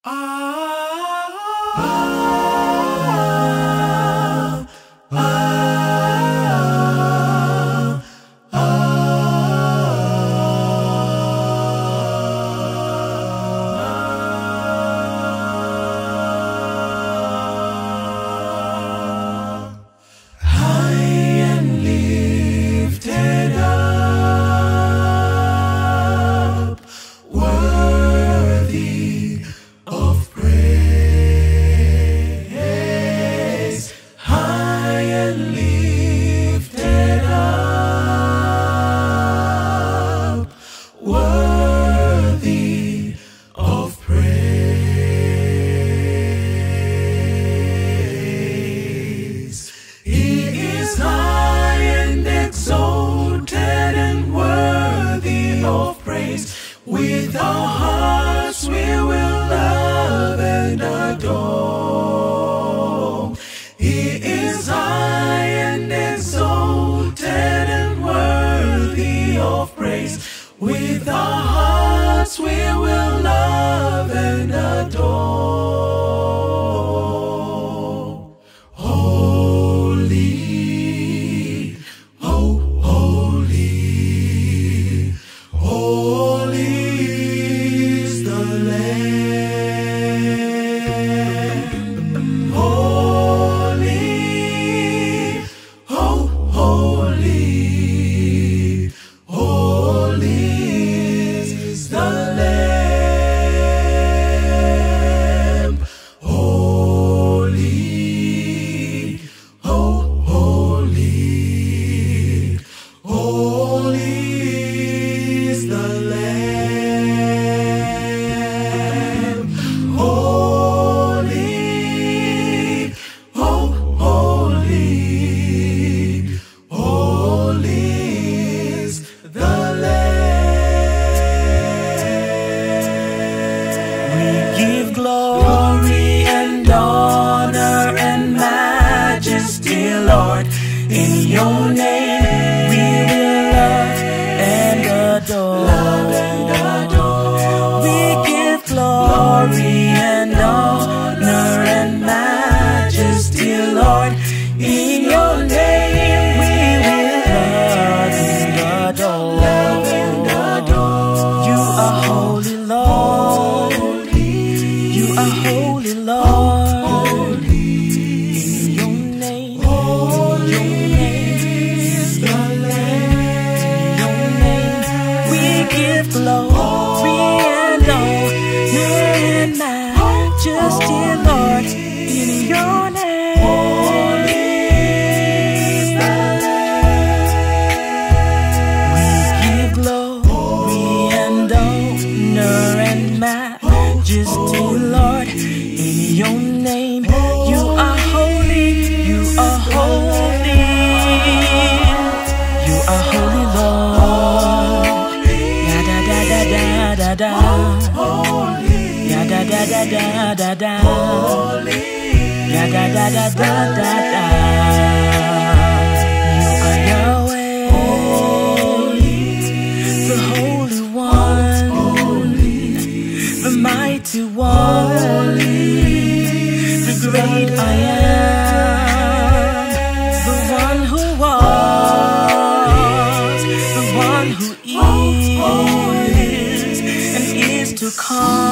With our hearts we will love and adore. He is high and exalted and worthy of praise. With our hearts we will love and adore. Holy, oh, holy, holy. Glory and honor and majesty, Lord, in your name we will love and adore. We give glory and honor and majesty, Lord, in your name we will love and adore. You are holy, Lord. You are holy, Lord. Holy. In your name, your name is the Lamb. Your name we give glory and honor and majesty, Lord. In your name, holy is the Lamb. We give glory and honor and majesty, Lord, in your name. You are holy, you are holy, you are holy, Lord. Ya da da da da da da, ya da da da da da da, ya da da da da da da. You are Yahweh, the Holy One, the mighty one, the great I am, the one who was, the one who is and is to come.